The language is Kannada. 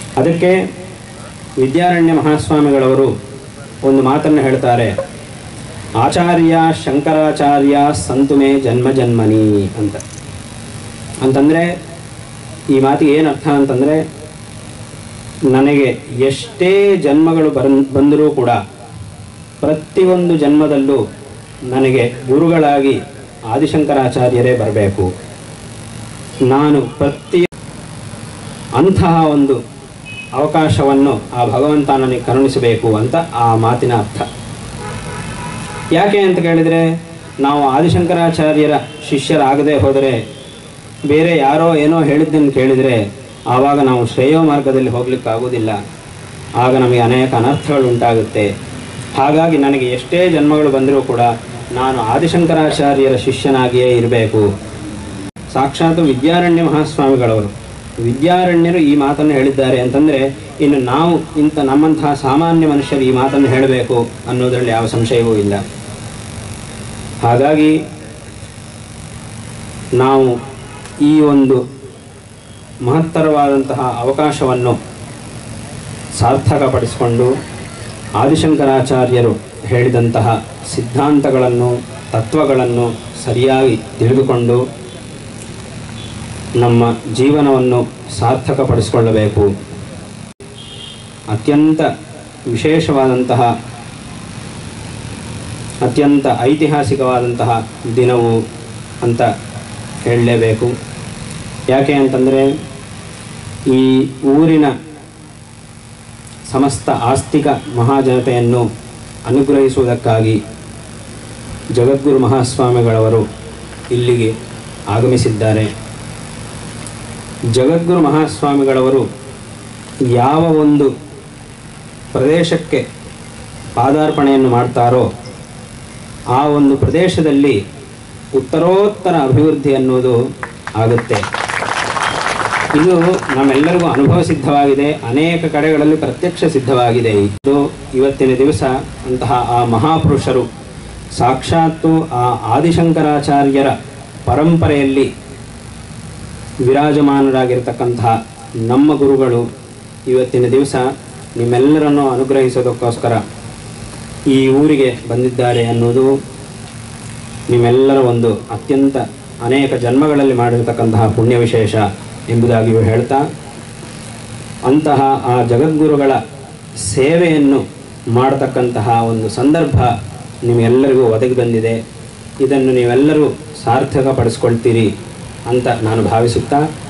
ಅದಕ್ಕೆ ವಿದ್ಯಾರಣ್ಯ ಮಹಾಸ್ವಾಮಿಗಳವರು ಒಂದು ಮಾತನ್ನು ಹೇಳ್ತಾರೆ, ಆಚಾರ್ಯ ಶಂಕರಾಚಾರ್ಯ ಸಂತುಮೆ ಜನ್ಮ ಜನ್ಮನಿ ಅಂತಂದರೆ ಈ ಮಾತಿಗೆ ಏನು ಅರ್ಥ ಅಂತಂದರೆ, ನನಗೆ ಎಷ್ಟೇ ಜನ್ಮಗಳು ಬಂದರೂ ಕೂಡ ಪ್ರತಿಯೊಂದು ಜನ್ಮದಲ್ಲೂ ನನಗೆ ಗುರುಗಳಾಗಿ ಆದಿಶಂಕರಾಚಾರ್ಯರೇ ಬರಬೇಕು. ನಾನು ಅಂತಹ ಒಂದು ಅವಕಾಶವನ್ನು ಆ ಭಗವಂತ ನನಗೆ ಕರುಣಿಸಬೇಕು ಅಂತ ಆ ಮಾತಿನ ಅರ್ಥ. ಯಾಕೆ ಅಂತ ಕೇಳಿದರೆ, ನಾವು ಆದಿಶಂಕರಾಚಾರ್ಯರ ಶಿಷ್ಯರಾಗದೇ ಹೋದರೆ, ಬೇರೆ ಯಾರೋ ಏನೋ ಹೇಳಿದ್ದನ್ನು ಕೇಳಿದರೆ ಆವಾಗ ನಾವು ಶ್ರೇಯೋ ಮಾರ್ಗದಲ್ಲಿ ಹೋಗಲಿಕ್ಕಾಗೋದಿಲ್ಲ. ಆಗ ನಮಗೆ ಅನೇಕ ಅನರ್ಥಗಳು ಉಂಟಾಗುತ್ತೆ. ಹಾಗಾಗಿ ನನಗೆ ಎಷ್ಟೇ ಜನ್ಮಗಳು ಬಂದರೂ ಕೂಡ ನಾನು ಆದಿಶಂಕರಾಚಾರ್ಯರ ಶಿಷ್ಯನಾಗಿಯೇ ಇರಬೇಕು. ಸಾಕ್ಷಾತ್ ವಿದ್ಯಾರಣ್ಯ ಮಹಾಸ್ವಾಮಿಗಳವರು, ವಿದ್ಯಾರಣ್ಯರು ಈ ಮಾತನ್ನು ಹೇಳಿದ್ದಾರೆ ಅಂತಂದರೆ, ಇನ್ನು ನಾವು ನಮ್ಮಂತಹ ಸಾಮಾನ್ಯ ಮನುಷ್ಯರು ಈ ಮಾತನ್ನು ಹೇಳಬೇಕು ಅನ್ನೋದರಲ್ಲಿ ಯಾವ ಸಂಶಯವೂ ಇಲ್ಲ. ಹಾಗಾಗಿ ನಾವು ಈ ಒಂದು ಮಹತ್ತರವಾದಂತಹ ಅವಕಾಶವನ್ನು ಸಾರ್ಥಕಪಡಿಸಿಕೊಂಡು ಆದಿಶಂಕರಾಚಾರ್ಯರು ಹೇಳಿದಂತಹ ಸಿದ್ಧಾಂತಗಳನ್ನು ತತ್ವಗಳನ್ನು ಸರಿಯಾಗಿ ತಿಳಿದುಕೊಂಡು ನಮ್ಮ ಜೀವನವನ್ನು ಸಾರ್ಥಕಪಡಿಸಿಕೊಳ್ಳಬೇಕು. ಅತ್ಯಂತ ವಿಶೇಷವಾದಂತಹ ಅತ್ಯಂತ ಐತಿಹಾಸಿಕವಾದಂತಹ ದಿನವು ಅಂತ ಹೇಳಲೇಬೇಕು. ಯಾಕೆ ಅಂತಂದರೆ, ಈ ಊರಿನ ಸಮಸ್ತ ಆಸ್ತಿಕ ಮಹಾಜನತೆಯನ್ನು ಅನುಗ್ರಹಿಸುವುದಕ್ಕಾಗಿ ಜಗದ್ಗುರು ಮಹಾಸ್ವಾಮಿಗಳವರು ಇಲ್ಲಿಗೆ ಆಗಮಿಸಿದ್ದಾರೆ. ಜಗದ್ಗುರು ಮಹಾಸ್ವಾಮಿಗಳವರು ಯಾವ ಒಂದು ಪ್ರದೇಶಕ್ಕೆ ಪಾದಾರ್ಪಣೆಯನ್ನು ಮಾಡ್ತಾರೋ ಆ ಒಂದು ಪ್ರದೇಶದಲ್ಲಿ ಉತ್ತರೋತ್ತರ ಅಭಿವೃದ್ಧಿ ಅನ್ನೋದು ಆಗುತ್ತೆ. ಇದು ನಮ್ಮೆಲ್ಲರಿಗೂ ಅನುಭವ ಸಿದ್ಧವಾಗಿದೆ, ಅನೇಕ ಕಡೆಗಳಲ್ಲಿ ಪ್ರತ್ಯಕ್ಷ ಸಿದ್ಧವಾಗಿದೆ. ಇದು ಇವತ್ತಿನ ದಿವಸ ಅಂತಹ ಆ ಮಹಾಪುರುಷರು ಸಾಕ್ಷಾತ್ತು ಆ ಆದಿಶಂಕರಾಚಾರ್ಯರ ಪರಂಪರೆಯಲ್ಲಿ ವಿರಾಜಮಾನರಾಗಿರ್ತಕ್ಕಂತಹ ನಮ್ಮ ಗುರುಗಳು ಇವತ್ತಿನ ದಿವಸ ನಿಮ್ಮೆಲ್ಲರನ್ನು ಅನುಗ್ರಹಿಸೋದಕ್ಕೋಸ್ಕರ ಈ ಊರಿಗೆ ಬಂದಿದ್ದಾರೆ ಅನ್ನೋದು ನಿಮ್ಮೆಲ್ಲರ ಒಂದು ಅತ್ಯಂತ ಅನೇಕ ಜನ್ಮಗಳಲ್ಲಿ ಮಾಡಿರತಕ್ಕಂತಹ ಪುಣ್ಯ ವಿಶೇಷ ಎಂಬುದಾಗಿಯೂ ಹೇಳ್ತಾ, ಅಂತಹ ಆ ಜಗದ್ಗುರುಗಳ ಸೇವೆಯನ್ನು ಮಾಡತಕ್ಕಂತಹ ಒಂದು ಸಂದರ್ಭ ನಿಮಗೆಲ್ಲರಿಗೂ ಒದಗಿ ಬಂದಿದೆ. ಇದನ್ನು ನೀವೆಲ್ಲರೂ ಸಾರ್ಥಕಪಡಿಸ್ಕೊಳ್ತೀರಿ ಅಂತ ನಾನು ಭಾವಿಸುತ್ತಾ